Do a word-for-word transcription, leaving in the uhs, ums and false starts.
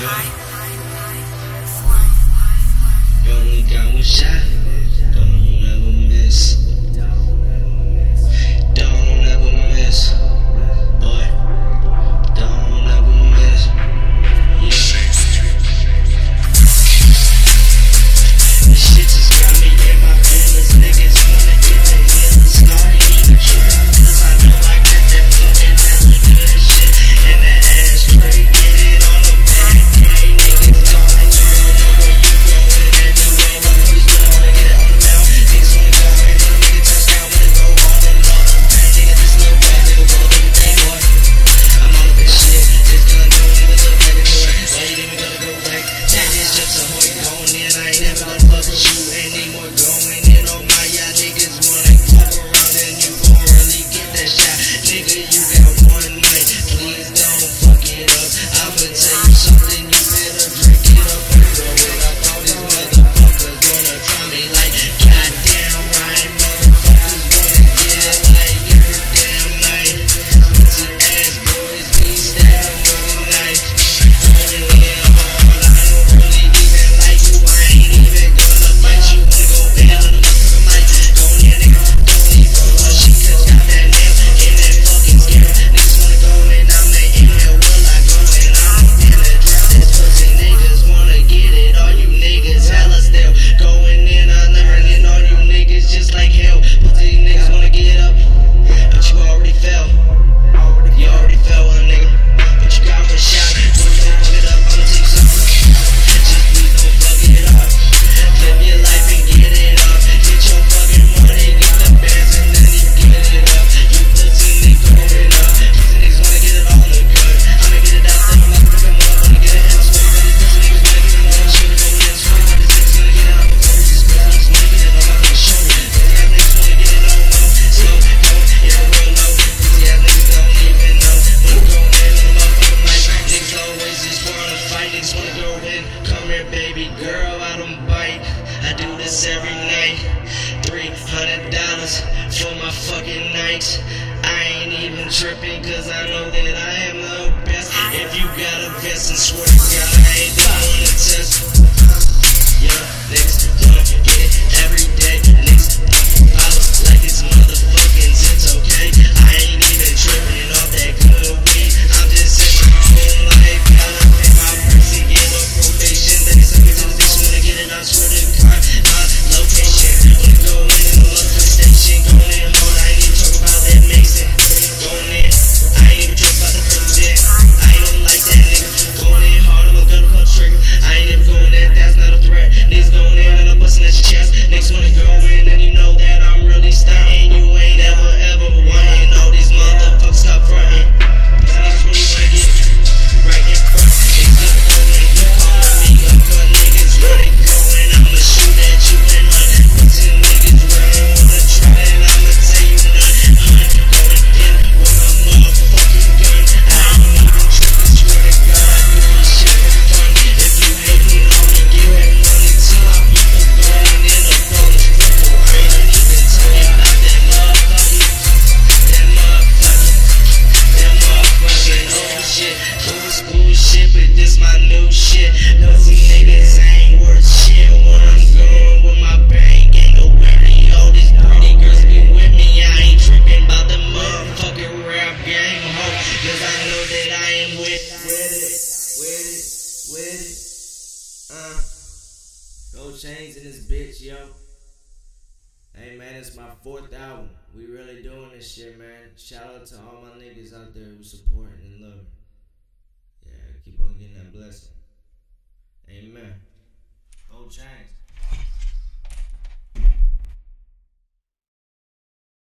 You only got one shot, don't ever miss. Don't ever miss, boy. Don't ever miss. Yeah. This shit just got me in my feelings. Niggas wanna get the healing started, even try, cause I know I got that fucking hella good shit. And that ass straight, get it on the back. Hey, niggas calling, you don't know where you going. And the way my police wanna get it on the mouth. Niggas wanna go and little nigga touchdown when it go on and on. Hey, nigga, this little bad nigga, blow everything, boy. I'm all up in shit. This gun don't even look like a toy. Why you even gotta go back? That is just a hoe going in. I ain't never gonna fuck with you anymore. Going in on my y'all niggas wanna fuck around and you gon' really get that shot. Nigga, you got one night. Please don't fuck it up. I'ma tell you something. You better drink it up and throw it up. All these motherfuckers gonna try me like goddamn right. Motherfuckers wanna get it like every damn night. Pussy ass boys be stabbing with a knife. Going in hard. I don't really even like you. I ain't even gonna fight you. Wanna go down on the motherfucking mic. Going in, nigga. Don't even follow shit, cause got that nail in that fucking scale. Niggas wanna go and I'm the in there. Will I go and I'm in the drop this pussy. Niggas wanna get it. All you niggas hella still going in. I'm learning all you niggas just like hell. Pussy niggas wanna get up, but you already fell. You already fell, one nigga. But you got one shot. Please don't fuck it up. I'ma tell you something. Just please don't fuck it up. Live your life and get it up. Get your fucking money, get the bands, and then you get it up. You pussy niggas going up. Pussy niggas wanna get it all the good. I'ma get it out there. I'm like ripping more. Wanna get it in the sweat. But these pussy niggas wanna get it all. Shoot it over there. Sweat. But these niggas gonna get it out before we just spit. I just wanna get it on my fucking shoulder. Pussy ass niggas wanna get it on low. Slow, going, yeah, real low. Pussy ass niggas don't even know. Wanna go in on the motherfucking mic. Niggas always just wanna fight. Niggas wanna go in. Come here, baby girl. I don't bite. I do this every night. Three hundred dollars for my fucking nights. I ain't even tripping, cause I know that I am the best. If you got a vest and swear to God, I ain't the one to test. Yeah, niggas wanna get it every day. Niggas follow like it's motherfucking it's okay. I ain't even tripping off that good weed. I'm just in my own life. Gotta pay my price to get a probation. They suck it to the bitch wanna get it. I swear to God, my location. Wanna go in the motherfucking station. Going in hard. I ain't even talk about that Mason. Going in. I ain't even trip about the president. I ain't even like that nigga. Going in hard. I'm gonna pull the trigger. I ain't even going in. That's not a threat. Niggas going in and I'm busting at your chest. Niggas wanna go in and you know that I'm really stunting. You ain't ever ever wanting. All these motherfuckers stop fronting. Niggas really wanna get right in front. Niggas gonna go in. You calling me up, but niggas really going. I'ma shoot at you and hunt. Pussy niggas really wanna try and I'ma tell you none. Hunt going in with my motherfucking gun. I ain't even tripping, swear to God, I do this shit for fun. If you hating on me, give me money till my people going in a bonus triple. I ain't even talking about that motherfucking, that motherfucking, that motherfucking old shit. Old school shit, but this my new shit. Pussy niggas ain't worth shit when I'm going with my bang. Ain't no worry, all these pretty girls be with me. I ain't tripping about the motherfucking rap game, ho. Cause I know that I am with, with it, with it, with it. Uh, Gold Chains in this bitch, yo. Hey man, it's my fourth album. We really doing this shit, man. Shout out to all my niggas out there who supporting and loving.